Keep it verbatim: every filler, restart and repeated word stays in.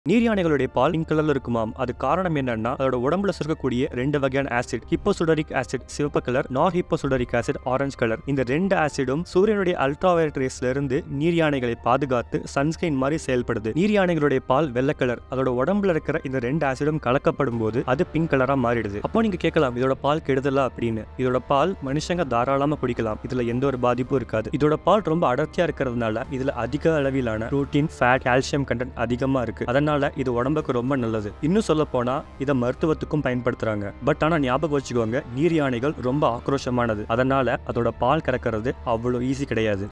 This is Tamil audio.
நீர் யானைகளுடைய பால் பிங்க் கலர்ல இருக்குமாம். அது காரணம் என்னன்னா அதோட உடம்புல சுரக்கக்கூடிய ரெண்டு வகையான ஆசிட், ஹிப்போசுடரிக் ஆசிட் சிவப்பு கலர், நார்ஹிப்போசுடரிக் ஆசிட் ஆரஞ்சு கலர். இந்த ரெண்டு ஆசிடும் சூரியனுடைய அல்ட்ராவயலட் ரேஸ்ல இருந்து நீர் யானைகளை பாதுகாத்து சன்ஸ்கிரீன் மாதிரி செயல்படுது. நீர் யானைகளுடைய பால் வெள்ளை கலர். அதோட உடம்புல இருக்கிற இந்த ரெண்டு ஆசிடும் கலக்கப்படும் போது அது பிங்க் கலரா மாறிடுது. அப்போ நீங்க கேட்கலாம், இதோட பால் கெடுதலா அப்படின்னு. இதோட பால் மனுஷங்க தாராளமா குடிக்கலாம். இதுல எந்த ஒரு பாதிப்பும் இருக்காது. இதோட பால் ரொம்ப அடர்த்தியா இருக்கிறதுனால இதுல அதிக அளவிலான புரோட்டீன், ஃபேட், கால்சியம் கண்டென்ட் அதிகமா இருக்கு. அதனால இது உடம்புக்கு ரொம்ப நல்லது. இன்னும் சொல்ல போனா இதை மருத்துவத்துக்கும் பயன்படுத்துறாங்க. பட் ஆனா ஞாபகம் வச்சுக்கோங்க, நீர் யானைகள் ரொம்ப ஆக்ரோஷமானது. அதனால அதோட பால் கறக்கிறது அவ்வளவு ஈஸி கிடையாது.